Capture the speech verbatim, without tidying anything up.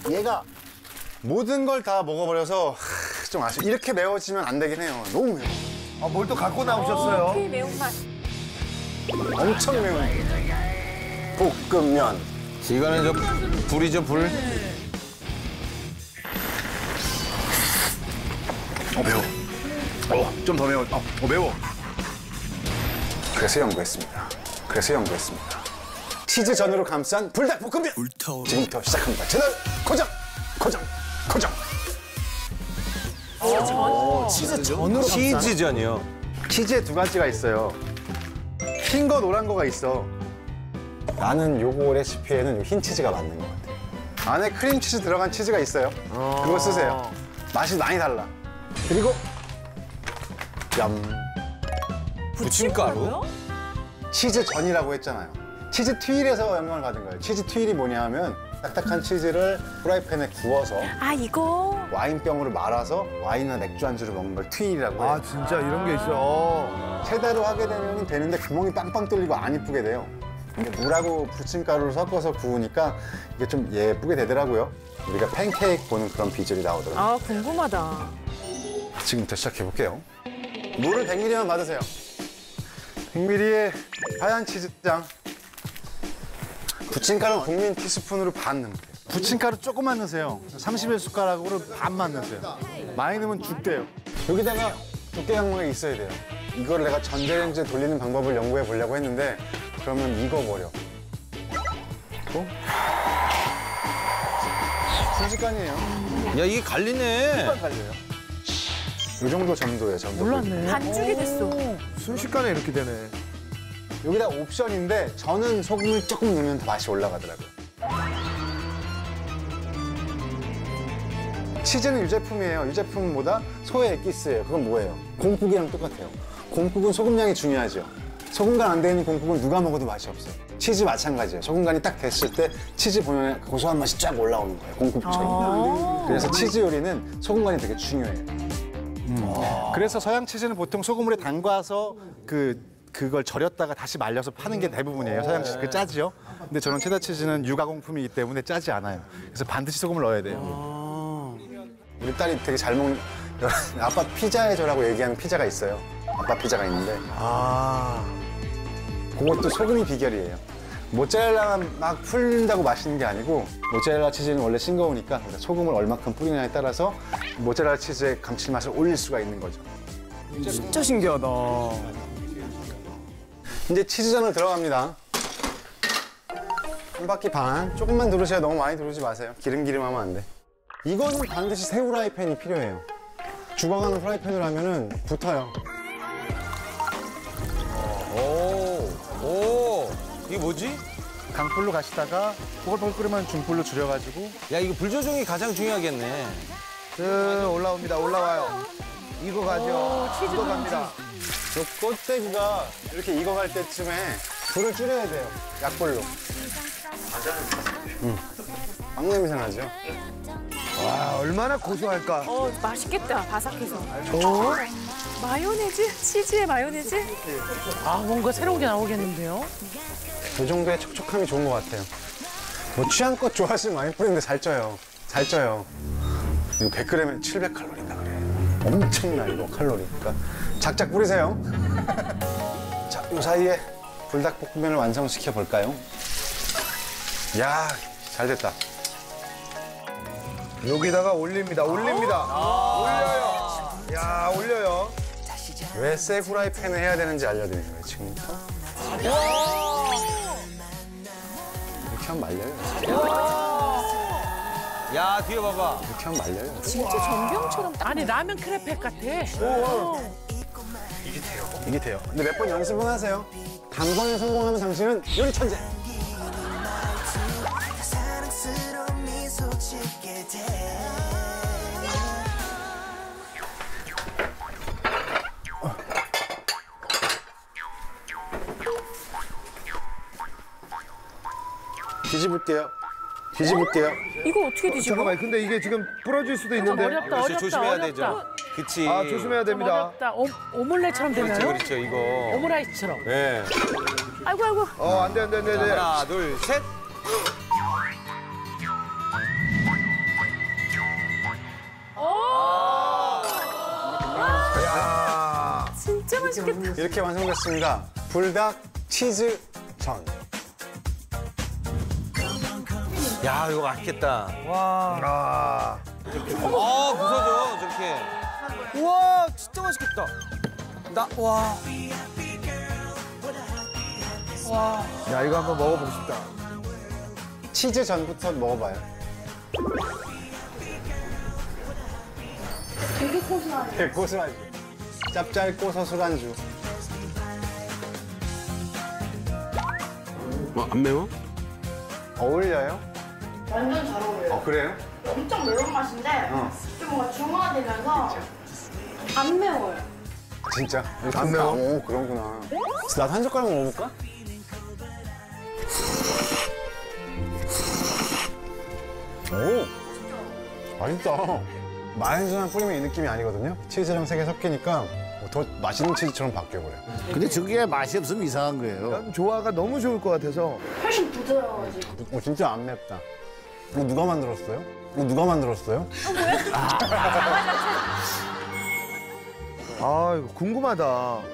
얘가 모든 걸 다 먹어버려서 하, 좀 아쉬워. 이렇게 매워지면 안 되긴 해요. 너무 매워. 아, 뭘 또 갖고 나오셨어요? 어, 매운맛. 엄청 매운 볶음면. 이거는 저 불이죠, 불. 어, 매워. 어, 좀 더 매워. 어, 어, 매워. 그래서 연구했습니다. 그래서 연구했습니다. 치즈전으로 감싼 불닭볶음면! 지금부터 시작합니다. 채널 고정! 고정! 고정! 전. 치즈전으로 감싼? 치즈전이요. 치즈에 두 가지가 있어요. 흰 거, 노란 거가 있어. 나는 요거 레시피에는 흰 치즈가 맞는 것 같아요. 안에 크림치즈 들어간 치즈가 있어요. 그거 쓰세요. 맛이 많이 달라. 그리고 얌. 부침가루? 치즈전이라고 했잖아요. 치즈 트윌에서 영향을 받은 거예요. 치즈 트윌이 뭐냐 하면 딱딱한 치즈를 프라이팬에 구워서 아, 이거? 와인병으로 말아서 와인이나 맥주 안주로 먹는 걸 트윌이라고 해요. 아, 진짜 이런 게 있어. 체다로 하게 되면 되는데 구멍이 빵빵 뚫리고 안 이쁘게 돼요. 근데 물하고 부침가루를 섞어서 구우니까 이게 좀 예쁘게 되더라고요. 우리가 팬케이크 보는 그런 비주얼이 나오더라고요. 아, 궁금하다. 지금부터 시작해볼게요. 물을 백 밀리리터만 받으세요. 백 밀리리터에 하얀 치즈장. 부침가루 국민 티스푼으로 반 넣으면 돼요. 부침가루 조금만 넣으세요. 삼십일 숟가락으로 반만 넣으세요. 많이 넣으면 죽대요. 여기다가 두께 강물이 있어야 돼요. 이걸 내가 전자레인지에 돌리는 방법을 연구해 보려고 했는데 그러면 익어버려. 또? 순식간이에요. 야, 이게 갈리네. 갈려요. 이 정도 점도예요, 점도. 몰랐네. 반죽이 됐어. 순식간에 이렇게 되네. 여기다 옵션인데 저는 소금을 조금 넣으면 더 맛이 올라가더라고요. 치즈는 유제품이에요. 유제품보다 소의 엑기스예요. 그건 뭐예요? 곰국이랑 똑같아요. 곰국은 소금량이 중요하죠. 소금간 안 돼 있는 곰국은 누가 먹어도 맛이 없어요. 치즈 마찬가지예요. 소금간이 딱 됐을 때 치즈 본연의 고소한 맛이 쫙 올라오는 거예요. 곰국처럼. 그래서 치즈 요리는 소금간이 되게 중요해요. 음. 그래서 서양 치즈는 보통 소금물에 담가서 그 그걸 절였다가 다시 말려서 파는 게 대부분이에요. 서양 치즈 그 짜지요. 근데 저는 체다 치즈는 유가공품이기 때문에 짜지 않아요. 그래서 반드시 소금을 넣어야 돼요. 우리 딸이 되게 잘 먹는 아빠 피자해줘라고 얘기하는 피자가 있어요. 아빠 피자가 있는데 아. 그것도 소금이 비결이에요. 모짜렐라가 막 풀린다고 맛있는 게 아니고 모짜렐라 치즈는 원래 싱거우니까 소금을 얼마큼 뿌리냐에 따라서 모짜렐라 치즈의 감칠맛을 올릴 수가 있는 거죠. 진짜 신기하다. 이제 치즈전을 들어갑니다. 한 바퀴 반. 조금만 두르세요. 너무 많이 두르지 마세요. 기름기름하면 안 돼. 이거는 반드시 새 후라이팬이 필요해요. 죽어가는 프라이팬으로 하면은 붙어요. 오, 오, 이게 뭐지? 강불로 가시다가 보글보글 끓으면 중불로 줄여가지고 야, 이거 불 조정이 가장 중요하겠네. 쓱 올라옵니다. 올라와요. 이거 가죠. 이거 갑니다. 저 껍데기가 이렇게 익어갈 때쯤에 불을 줄여야 돼요. 약불로. 응. 빵 냄새 나죠? 와, 얼마나 고소할까. 어, 맛있겠다, 바삭해서. 어? 마요네즈? 치즈에 마요네즈? 아, 뭔가 새로운 게 나오겠는데요? 이 정도의 촉촉함이 좋은 것 같아요. 뭐 취향껏 좋아하시면 많이 뿌리는데 살쪄요. 살쪄요. 이거 백 그램에 칠백 칼로리인가 그래. 엄청나 이거 칼로리. 그러니까 작작 뿌리세요. 자, 이 사이에 불닭볶음면을 완성시켜 볼까요? 야, 잘 됐다. 여기다가 올립니다. 올립니다. 올려요. 야, 올려요. 왜 새 후라이팬을 해야 되는지 알려드리는 거예요, 지금부터. 이렇게 하면 말려요. 야, 뒤에 봐봐. 이렇게 하면 말려요. 진짜 전병처럼 딱. 아니, 라면 크레페 같아. 이게 돼요. 근데 몇 번 연습은 하세요. 단번에 성공하면 당신은 요리 천재. 뒤집을게요. 뒤집을게요. 이거 어떻게 뒤집어? 잠깐만, 근데 이게 지금 부러질 수도 있는데. 어렵다, 역시 어렵다, 조심해야 어렵다. 되죠. 그치. 아, 조심해야 됩니다. 어렵다. 오, 오믈렛처럼 되나요? 그렇죠, 그렇죠, 이거. 오므라이스처럼. 네. 아이고, 아이고. 어, 안 돼, 안 돼, 안 돼. 안 돼. 하나, 둘, 셋. 이렇게 완성됐습니다. 불닭 치즈 전. 야, 이거 맛있겠다. 아. 어, 부서져, 저렇게. 우와, 진짜 맛있겠다. 나, 와. 와. 야, 이거 한번 먹어보고 싶다. 치즈 전부터 먹어봐요. 되게 고소하네. 되게 고소하죠. 짭짤고 서술한 주. 뭐, 안 매워? 어울려요? 완전 잘 어울려요. 어, 그래요? 엄청 매운 맛인데 어. 좀 뭔가 중화되면서 안 매워요. 진짜? 안 매워? 오, 그런구나. 나도 한 젓가락 먹어볼까? 오! 맛있다. 마요네즈만 뿌리면 이 느낌이 아니거든요? 치즈랑 세 개 섞이니까 더 맛있는 치즈처럼 바뀌어버려요. 근데 저게 맛이 없으면 이상한 거예요. 이런 조화가 너무 좋을 것 같아서. 훨씬 부드러워지고. 오, 진짜 안 맵다. 이거 누가 만들었어요? 이거 누가 만들었어요? 아, 이거 궁금하다.